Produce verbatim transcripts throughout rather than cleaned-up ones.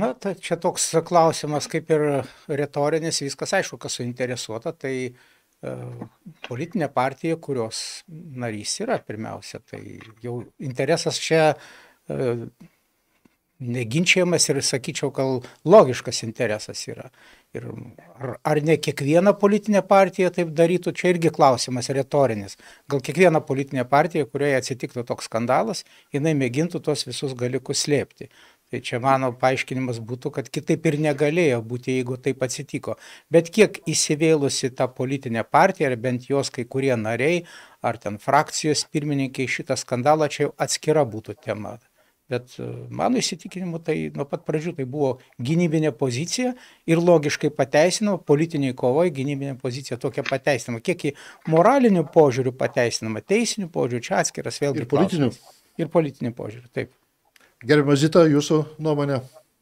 Na, tai čia toks klausimas kaip ir retorinis, viskas aišku, kas suinteresuota, tai e, politinė partija, kurios narys yra pirmiausia, tai jau interesas čia e, neginčiamas ir, sakyčiau, gal logiškas interesas yra. Ir ar, ar ne kiekviena politinė partija taip darytų, čia irgi klausimas retorinis. Gal kiekviena politinė partija, kurioje atsitiktų toks skandalas, jinai mėgintų tos visus dalykus slėpti. Tai čia mano paaiškinimas būtų, kad kitaip ir negalėjo būti, jeigu taip atsitiko. Bet kiek įsivėlusi ta politinė partija, ar bent jos kai kurie nariai, ar ten frakcijos pirmininkai, šitą skandalą čia jau atskira būtų tema. Bet mano įsitikinimu, tai nuo pat pradžių tai buvo gynybinė pozicija ir logiškai pateisinama, politiniai kovoje gynybinė pozicija tokia pateisinama. Kiek į moralinių požiūrių pateisinama, teisinių požiūrių, čia atskiras vėlgi klausimas. Ir politinių požiūrių, taip. Gerbiama Zita, jūsų nuomonė?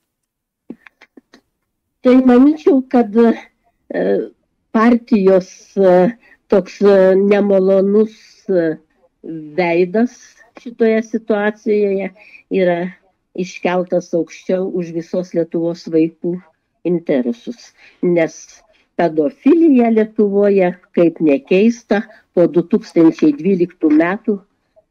Tai manyčiau, kad partijos toks nemalonus veidas šitoje situacijoje yra iškeltas aukščiau už visos Lietuvos vaikų interesus. Nes pedofilija Lietuvoje, kaip nekeista, po du tūkstančiai dvyliktų metų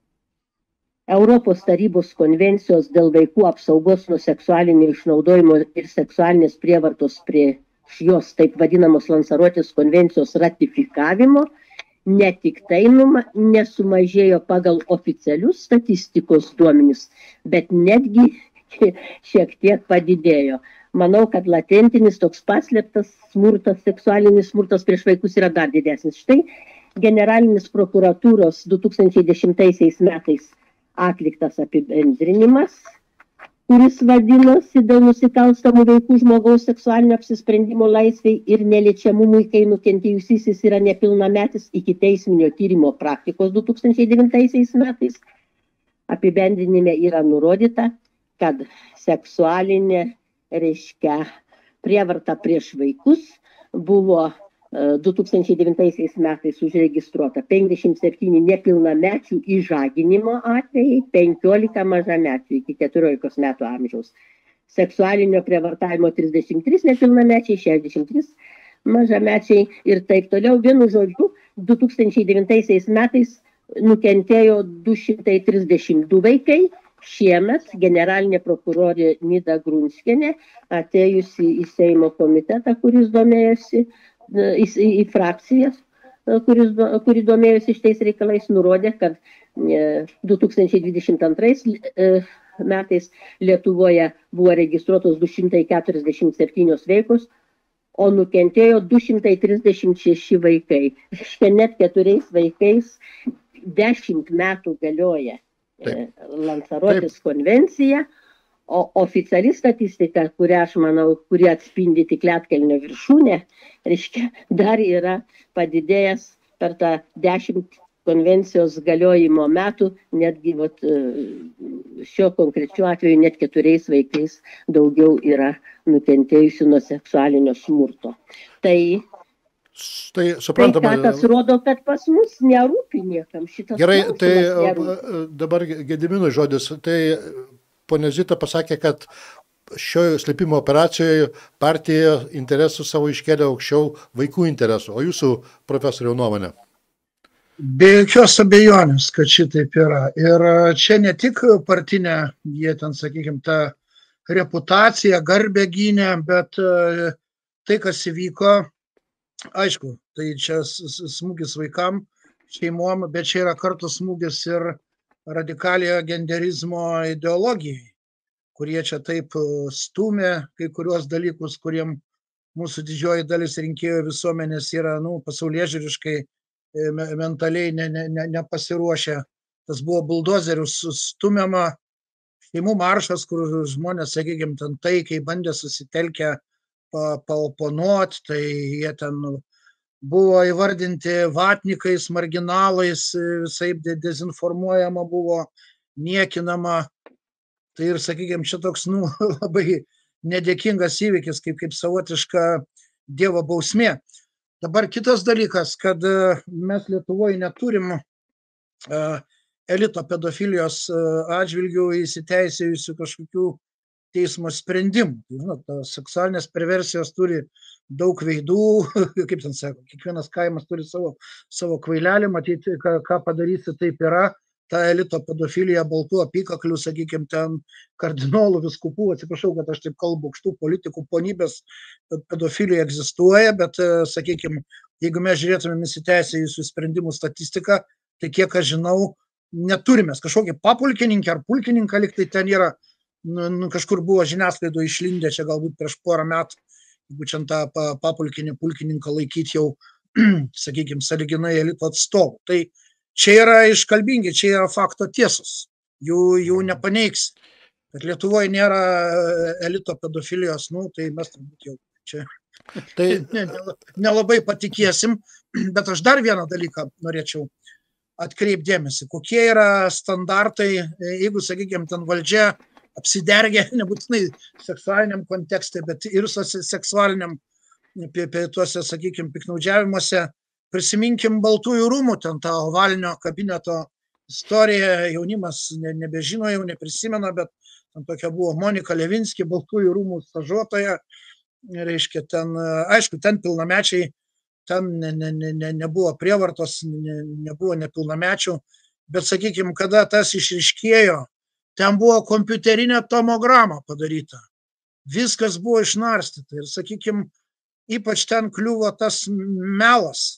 Europos tarybos konvencijos dėl vaikų apsaugos nuo seksualinio išnaudojimo ir seksualinės prievartos prieš jos taip vadinamos Lanzarotės konvencijos ratifikavimo ne tik tai numa, nesumažėjo pagal oficialius statistikos duomenis, bet netgi šiek tiek padidėjo. Manau, kad latentinis toks paslėptas smurtas, seksualinis smurtas prieš vaikus yra dar didesnis. Štai Generalinės prokuratūros du tūkstančiai dešimtaisiais metais atliktas apibendrinimas, kuris vadinosi dėl nusikalstamų veikų žmogaus seksualinio apsisprendimo laisvei ir neliečiamumui, kai nukentėjusysis yra nepilnametis, iki teisminio tyrimo praktikos du tūkstančiai devintaisiais metais. Apibendrinime yra nurodyta, kad seksualinė, reiškia, prievarta prieš vaikus buvo du tūkstančiai devintaisiais metais užregistruota penkiasdešimt septyni nepilnamečių išžaginimo atvejai, penkiolika mažamečių iki keturiolikos metų amžiaus. Seksualinio prievartavimo trisdešimt trys nepilnamečiai, šešiasdešimt trys mažamečiai ir taip toliau. Vienu žodžiu, du tūkstančiai devintaisiais metais nukentėjo du šimtai trisdešimt du vaikai. Šiemet generalinė prokurorė Nida Grunskienė, atėjusi į Seimo komitetą, kuris domėjosi, į, į frakcijas, kuris, kuri domėjosi šitais reikalais, nurodė, kad du tūkstančiai dvidešimt antrais metais Lietuvoje buvo registruotos du šimtai keturiasdešimt septynios veikos, o nukentėjo du šimtai trisdešimt šeši vaikai. Reiškia, net keturiais vaikais dešimt metų galioja Lanzarotės konvencija, o oficiali statistika, kurią aš manau, kuri atspindi tik Lietkalnio viršūnę, reiškia, dar yra padidėjęs per tą dešimt konvencijos galiojimo metų, netgi vat, šio konkrečiu atveju net keturiais vaikais daugiau yra nukentėjusių nuo seksualinio smurto. Tai Tai suprantama. Tai tas rodo, kad pas mus nerūpi niekam šitas. Gerai, tai dabar Gediminui žodis. Tai ponia Zita pasakė, kad šioje slėpimo operacijoje partija interesų savo iškelia aukščiau vaikų interesų. O jūsų, profesoriau, nuomonė? Be jokios abejonės, kad šitaip yra. Ir čia ne tik partinė, jie ten, sakykime, ta reputacija, garbė gynė, bet tai, kas įvyko, aišku, tai čia smūgis vaikam, šeimom, bet čia yra kartu smūgis ir radikaliojo genderizmo ideologijai, kurie čia taip stumė kai kuriuos dalykus, kuriem mūsų didžioji dalis rinkėjų visuomenės yra, nu, pasaulėžiūriškai, mentaliai ne, ne, ne, nepasiruošę. Tas buvo buldozerių stumiama, šeimų maršas, kur žmonės, sakykime, ten taikiai bandė susitelkę paoponuot, tai jie ten buvo įvardinti vatnikais, marginalais, visaip dezinformuojama buvo, niekinama. Tai ir, sakykime, čia toks, nu, labai nedėkingas įvykis, kaip, kaip savotiška Dievo bausmė. Dabar kitas dalykas, kad mes Lietuvoje neturim elito pedofilijos atžvilgių įsiteisėjusių kažkokių teismo sprendimų. Žinot, tos seksualinės perversijos turi daug veidų, kaip ten sako, kiekvienas kaimas turi savo, savo kvailelį, matyti, ką, ką padarysi, taip yra. Ta elito pedofilija, baltų apykaklių, sakykime, ten kardinolų, viskupų, atsiprašau, kad aš taip kalbu, aukštų politikų ponybės pedofilija egzistuoja, bet, sakykime, jeigu mes žiūrėtumėm įsiteisėjusių sprendimų statistiką, tai kiek aš žinau, neturime kažkokį papulkininką ar pulkininką, lyg tai ten yra, nu, nu, kažkur buvo žiniasklaido išlindę, čia galbūt prieš porą metų, jeigu čia tą papulkinį pulkininką laikyti jau, sakykime, sąlyginai elito atstovų. Tai čia yra iškalbingi, čia yra fakto tiesos, jų, jų nepaneigs. Kad Lietuvoje nėra elito pedofilijos, nu, tai mes turbūt jau čia tai nelabai ne, ne patikėsim, bet aš dar vieną dalyką norėčiau atkreipdėmėsi, kokie yra standartai, jeigu, sakykime, ten valdžia apsidergia, nebūtinai seksualiniam kontekste, bet ir seksualiniam tuose, sakykime, piknaudžiavimuose. Prisiminkim Baltųjų rūmų, ten tą ovalinio kabineto istoriją, jaunimas ne, nebežino, jau neprisimena, bet ten tokia buvo Monika Levinski, Baltųjų rūmų stažuotoja, reiškia, ten, aišku, ten pilnamečiai, ten ne, ne, ne, nebuvo prievartos, ne, nebuvo nepilnamečių, bet, sakykime, kada tas išryškėjo, ten buvo kompiuterinė tomograma padaryta, viskas buvo išnarstyta ir, sakykime, ypač ten kliuvo tas melas.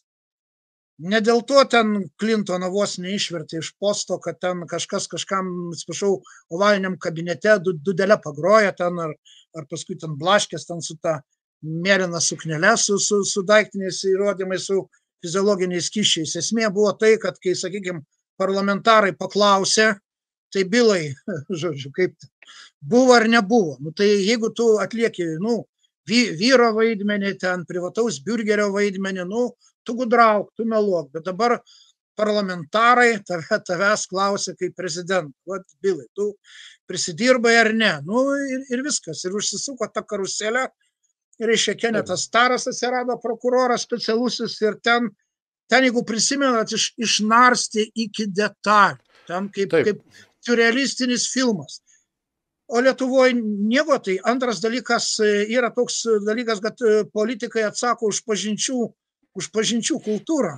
Ne dėl to ten Klintoną vos neišvertė iš posto, kad ten kažkas kažkam, atsiprašau, ovaliniam kabinete dudelę pagroja ten, ar, ar paskui ten blaškės ten su ta mėlyna suknele, su, su, su daiktiniais įrodymais, su fiziologiniais kyšiais. Esmė buvo tai, kad kai, sakykime, parlamentarai paklausė, tai bylai, žodžiu, kaip buvo ar nebuvo. Nu, tai jeigu tu atlieki, nu, vyro vaidmenį, ten privataus biurgerio vaidmenį, nu, tu gudrauk, tu meluok, bet dabar parlamentarai tave, tavęs klausia kaip prezidentą, vat bylai, tu prisidirbai ar ne, nu ir, ir viskas, ir užsisuko tą karuselę, ir reiškia Kenetas Staras atsirado prokuroras specialusis ir ten, ten jeigu prisimenat, iš, išnarstė iki detalių, ten kaip, kaip surrealistinis filmas. O Lietuvoje nieko, tai antras dalykas yra toks dalykas, kad politikai atsako už pažinčių, už pažinčių kultūrą.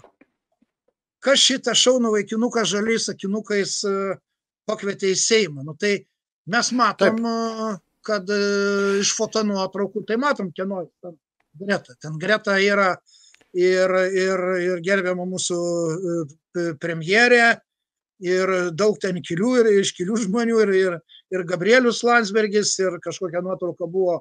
Kas šitą šaunų vaikinuką žaliais akinukais pakvietė į Seimą? Nu, tai mes matom, Taip. kad iš fotonuotraukų, tai matom, kieno ten Greta. Ten Greta yra ir, ir, ir gerbiama mūsų premjerė, ir daug ten kilių ir iškilių žmonių, ir, ir, ir Gabrielius Landsbergis, ir kažkokia nuotrauka buvo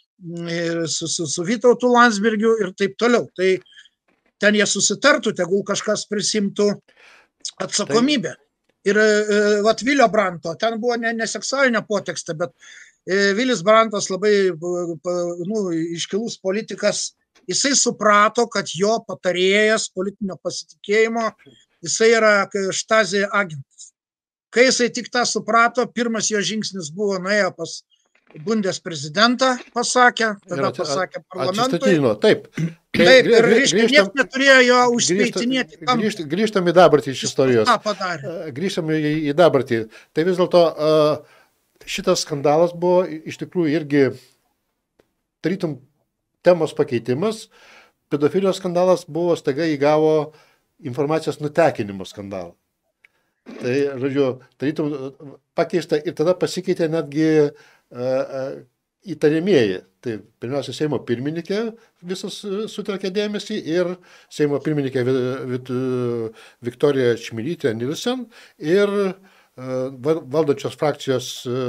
ir su, su, su Vytautu Landsbergiu ir taip toliau. Tai ten jie susitartų, tegul kažkas prisimtų atsakomybę. Ir vat Vilio Branto, ten buvo ne, ne seksualinė potekstė, bet Vilis Brantas labai nu, iškilus politikas, jisai suprato, kad jo patarėjas politinio pasitikėjimo, jisai yra Štasi agentas. Kai jisai tik tą suprato, pirmas jo žingsnis buvo nuėjo pas Bundesprezidentą, pasakė, tada pasakė parlamentui. Taip. Taip, ir reiškia, niekas neturėjo jo užspeitinėti. Grįžtam, grįžtam į dabartį iš istorijos. Ką padarė? Grįžtam į, į dabartį. Tai vis dėlto šitas skandalas buvo iš tikrųjų irgi tarytum temos pakeitimas. Pedofilijos skandalas buvo, staiga įgavo informacijos nutekinimo skandalą. Tai, žodžiu, tarytum pakeista ir tada pasikeitė netgi įtariamieji. Tai pirmiausia Seimo pirmininkė visas sutelkė dėmesį ir Seimo pirmininkė Viktorija Čmilytė Nilsen ir valdančios frakcijos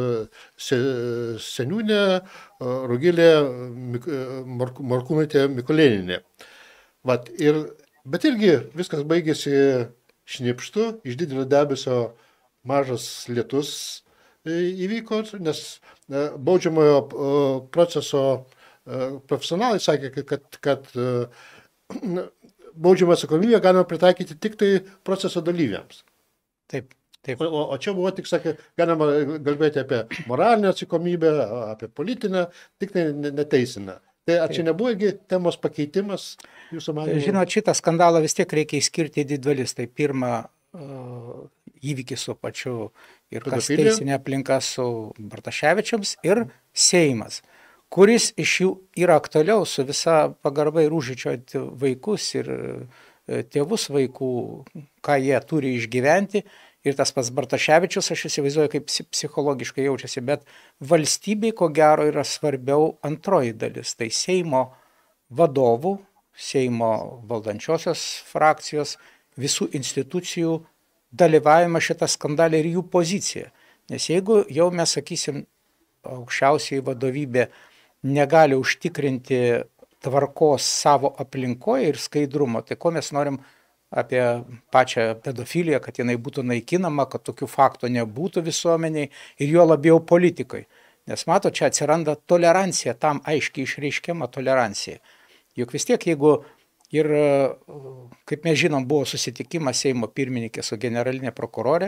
seniūnė Rugilė Morkūnaitė Mikulėnienė. Vat, ir, bet irgi viskas baigėsi šnipštu, iš didelio debesio mažas lietus įvyko, nes baudžiamojo proceso profesionalai sakė, kad, kad baudžiamą atsakomybę galima pritaikyti tik tai proceso dalyviams. Taip, taip. O, o čia buvo tik, sakė, galima kalbėti apie moralinę atsakomybę, apie politinę, tik tai neteisinę. Tai ar čia nebuvo temos pakeitimas jūsų manymu? Žinot, šitą skandalą vis tiek reikia išskirti į dvi dalis. Tai pirma, įvykis su pačiu ir kas teisinė aplinka su Bartaševičiams ir Seimas, kuris iš jų yra aktualiau su visa pagarba ir užžičiuoti vaikus ir tėvus vaikų, ką jie turi išgyventi. Ir tas pats Bartaševičius, aš įsivaizduoju, kaip psichologiškai jaučiasi, bet valstybei, ko gero, yra svarbiau antroji dalis. Tai Seimo vadovų, Seimo valdančiosios frakcijos, visų institucijų dalyvavimą šitą skandalą ir jų poziciją. Nes jeigu jau mes, sakysim, aukščiausiai vadovybė negali užtikrinti tvarkos savo aplinkoje ir skaidrumo, tai ko mes norim apie pačią pedofiliją, kad jinai būtų naikinama, kad tokių faktų nebūtų visuomeniai ir jo labiau politikai. Nes mato, čia atsiranda tolerancija, tam aiškiai išreiškiama tolerancija. Juk vis tiek, jeigu ir, kaip mes žinom, buvo susitikimas Seimo pirmininkė su generalinė prokurorė,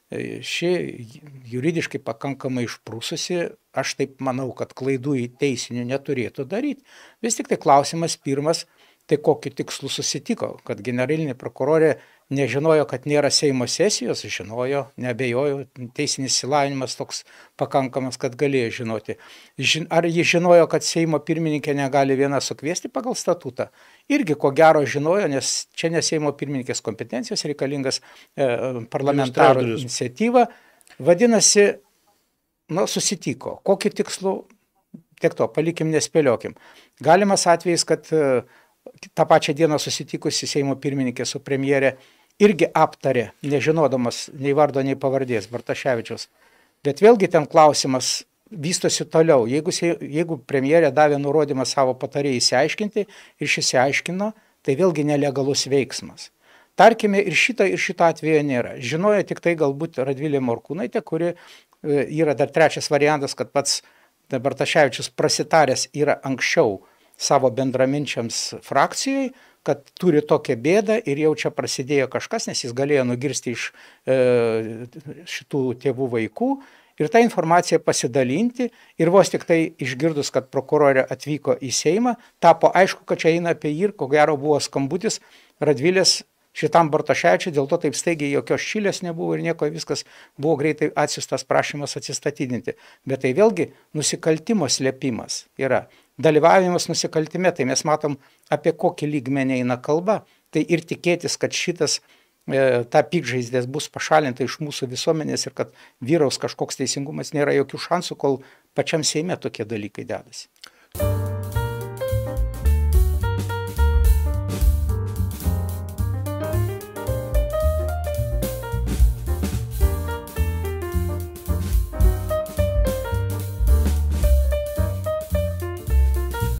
ši juridiškai pakankamai išprūsusi, aš taip manau, kad klaidų į teisinių neturėtų daryti. Vis tik tai klausimas pirmas, tai kokiu tikslu susitiko, kad generalinė prokurorė nežinojo, kad nėra Seimo sesijos, žinojo, neabejojo, teisinis išsilavinimas toks pakankamas, kad galėjo žinoti. Ar ji žinojo, kad Seimo pirmininkė negali viena sukviesti pagal statutą? Irgi ko gero žinojo, nes čia ne Seimo pirmininkės kompetencijos reikalingas e, parlamentarų iniciatyva. Vadinasi, nu, susitiko. Kokiu tikslu? Tiek to, palikim, nespėliokim. Galimas atvejis, kad e, tą pačią dieną susitikusi Seimo pirmininkė su premjerė irgi aptarė, nežinodamas nei vardo, nei pavardės Bartaševičiaus. Bet vėlgi ten klausimas vystosi toliau. Jeigu, jeigu premjerė davė nurodymą savo patarėjai išsiaiškinti ir šis išsiaiškino, tai vėlgi nelegalus veiksmas. Tarkime, ir šito, ir šito atveju nėra. Žinojo tik tai galbūt Radvilė Morkūnaitė, kuri yra dar trečias variantas, kad pats Bartaševičius prasitaręs yra anksčiau savo bendraminčiams frakcijai, kad turi tokią bėdą ir jau čia prasidėjo kažkas, nes jis galėjo nugirsti iš e, šitų tėvų vaikų ir tą informaciją pasidalinti ir vos tik tai išgirdus, kad prokurorė atvyko į Seimą, tapo aišku, kad čia eina apie jį ir ko gero buvo skambutis Radvilės šitam Bartaševičiui, dėl to taip staigiai jokios šilės nebuvo ir nieko, viskas buvo greitai atsiųstas prašymas atsistatydinti. Bet tai vėlgi nusikaltimo slėpimas yra. Dalyvavimas nusikaltime, tai mes matom, apie kokį lygmenį eina kalba, tai ir tikėtis, kad šitas, e, ta piktžaizdės bus pašalinta iš mūsų visuomenės ir kad vyraus kažkoks teisingumas, nėra jokių šansų, kol pačiam Seime tokie dalykai dedasi.